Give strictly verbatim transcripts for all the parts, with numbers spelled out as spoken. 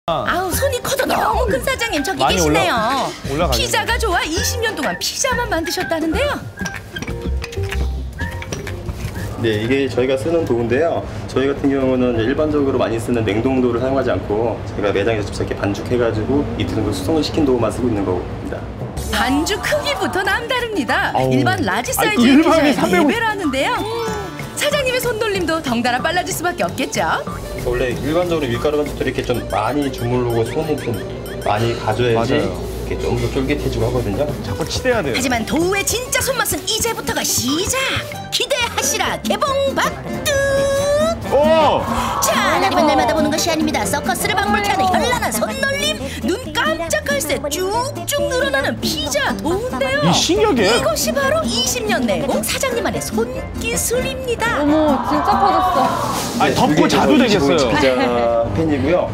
아우 손이 커도 너무 큰 사장님 저기 계시네요. 올라, 피자가 좋아 이십 년 동안 피자만 만드셨다는데요. 네, 이게 저희가 쓰는 도구인데요. 저희 같은 경우는 일반적으로 많이 쓰는 냉동도를 사용하지 않고 저희가 매장에서 직접 이렇게 반죽해가지고 이틀 정도 수성을 시킨 도구만 쓰고 있는 겁니다. 반죽 크기부터 남다릅니다. 아우. 일반 라지 아니, 사이즈의 피자에 삼백오십 네 배라는데요. 사장님의 손놀림도 덩달아 빨라질 수밖에 없겠죠. 원래 일반적으로 밀가루 반죽도 이렇게 좀 많이 주물르고 손이 좀 많이 가져야지 맞아요. 이렇게 좀 더 쫄깃해지고 하거든요. 자꾸 치대야 돼요. 하지만 도우의 진짜 손맛은 이제부터가 시작! 기대하시라 개봉박두! 오! 자, 날이면 날마다 보는 것이 아닙니다. 서커스를 방불케 하는 현란한 손놀림! 눈 깜짝할 새 쭉쭉 늘어나는 피자 도우인데요. 이 신기하게. 이것이 바로 이십 년 내공 사장님만의 손기술입니다. 어머, 진짜 커졌어. 아니, 덮고 자도 되겠어요. 피자 팬이고요.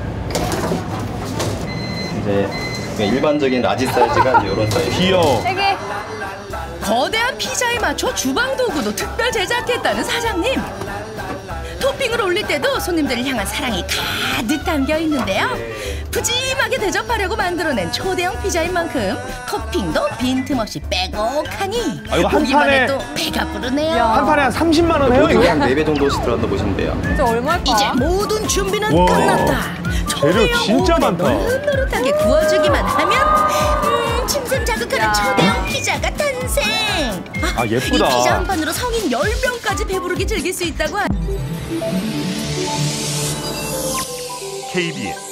이제 그냥 일반적인 라지 사이즈가 이제 이런 사이즈. 귀여워. 세 개. 거대한 피자에 맞춰 주방 도구도 특별 제작했다는 사장님. 토핑을 올릴 때도 손님들을 향한 사랑이 가득 담겨 있는데요. 푸짐하게 대접하려고 만들어낸 초대형 피자인 만큼 토핑도 빈틈없이 빼곡하니 아, 이거 한 보기만 판에- 해도 배가 부르네요. 한 판에 한 삼십만 원 해요, 이거? 한 네 배 정도씩 들어간다 보시면 돼요. 진짜 얼마일까? 이제 모든 준비는 와, 끝났다. 재료 진짜 오븐에 많다. 노릇노릇하게 구워주기만 하면 음, 침샘 자극하는 야. 초대형 피자가 탄생. 아, 예쁘다. 이 피자 한 판으로 성인 열 명까지 배부르게 즐길 수 있다고 하... 케이비에스